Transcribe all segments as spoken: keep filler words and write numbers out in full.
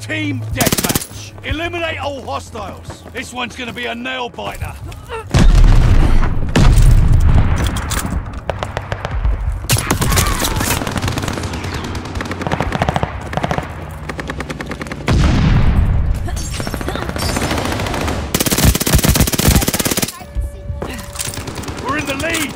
Team Deathmatch. Eliminate all hostiles. This one's gonna be a nail-biter. We're in the lead!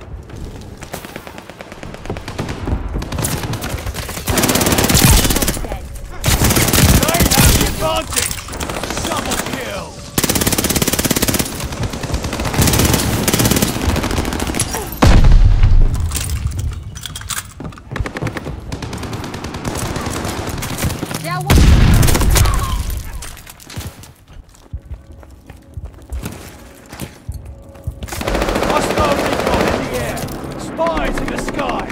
Spies in the sky!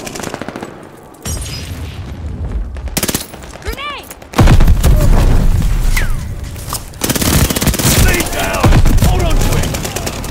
Grenade! Lead down! Hold on to it!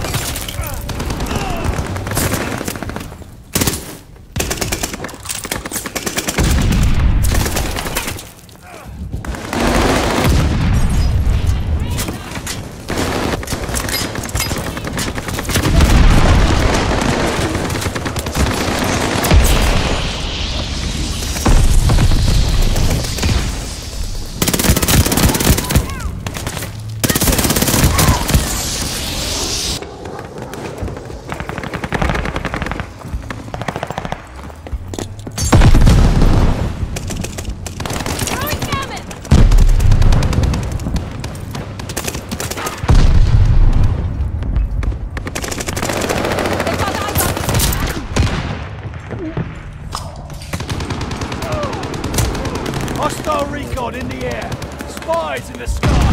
Hostile recon in the air. Spies in the sky.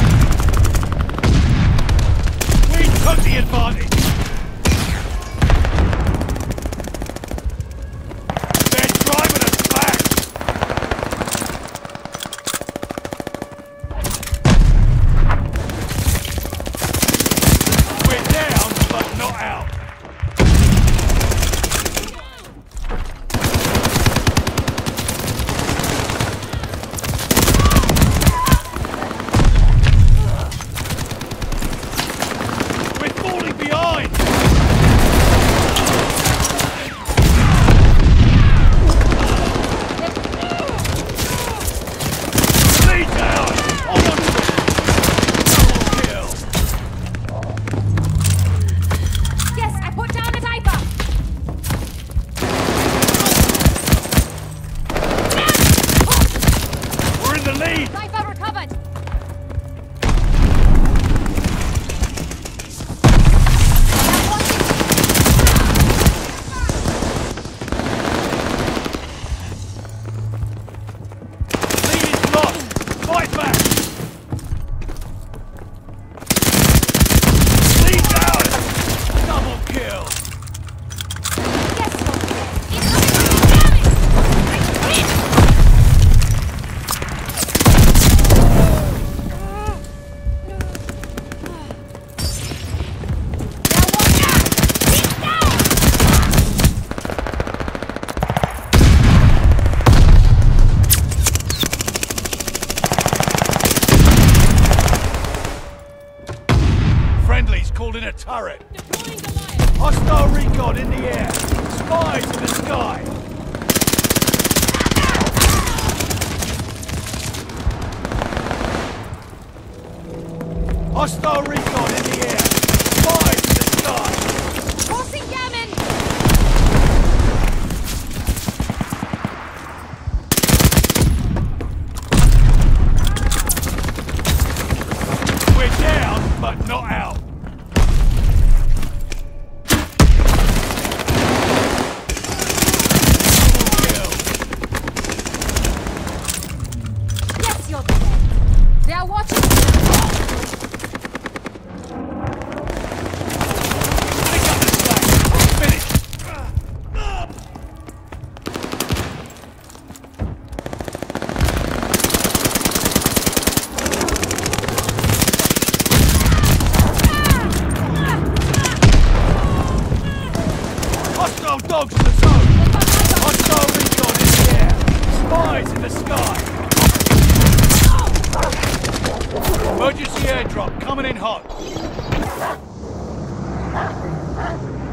We took the advantage. They're driving us back. We're down, but not out. Called in a turret. Hostile recon in the air. Spies in the sky. Hostile recon in the air. Spies in the sky. Crossing gammon. We're down, but not out. They are watching. Pick up the slack. Finish. Hostile dogs in the zone. Hostile recon in the air. Spies in the sky. Emergency airdrop coming in hot.